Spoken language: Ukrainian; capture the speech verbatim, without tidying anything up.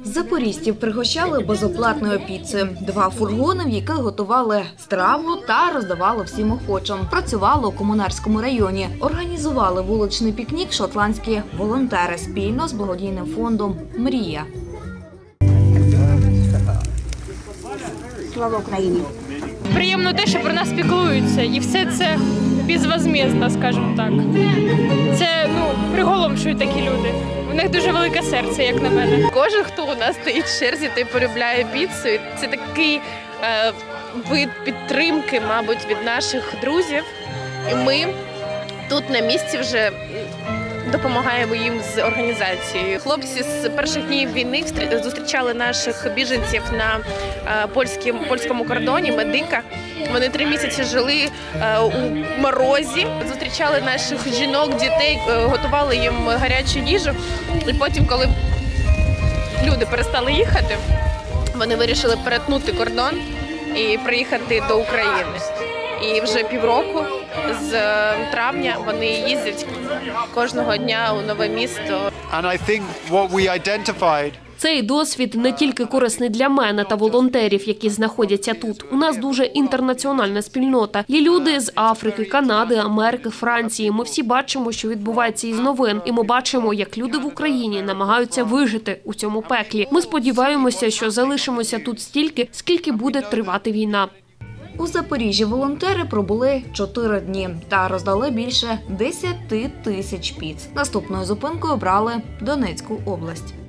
Запоріжців пригощали безоплатною піцею. Два фургони, в яких готували страву та роздавали всім охочим. Працювало у Комунарському районі. Організували вуличний пікнік шотландські волонтери спільно з благодійним фондом «Мрія». Слава Україні! Приємно те, що про нас піклуються, і все це безвозмездно, скажімо так. Це, ну, приголомшують такі люди. У них дуже велике серце, як на мене. Кожен, хто у нас стоїть в черзі, той полюбляє піцу. Це такий е, вид підтримки, мабуть, від наших друзів. І ми тут на місці вже допомагаємо їм з організацією. Хлопці з перших днів війни зустрічали наших біженців на польському, польському кордоні, медика. Вони три місяці жили у морозі, зустрічали наших жінок, дітей, готували їм гарячу їжу. І потім, коли люди перестали їхати, вони вирішили перетнути кордон і приїхати до України. І вже півроку, з травня, вони їздять кожного дня у нове місто. And I think what we identified Цей досвід не тільки корисний для мене та волонтерів, які знаходяться тут. У нас дуже інтернаціональна спільнота. Є люди з Африки, Канади, Америки, Франції. Ми всі бачимо, що відбувається із новин. І ми бачимо, як люди в Україні намагаються вижити у цьому пеклі. Ми сподіваємося, що залишимося тут стільки, скільки буде тривати війна. У Запоріжжі волонтери пробули чотири дні та роздали більше десяти тисяч піц. Наступною зупинкою обрали Донецьку область.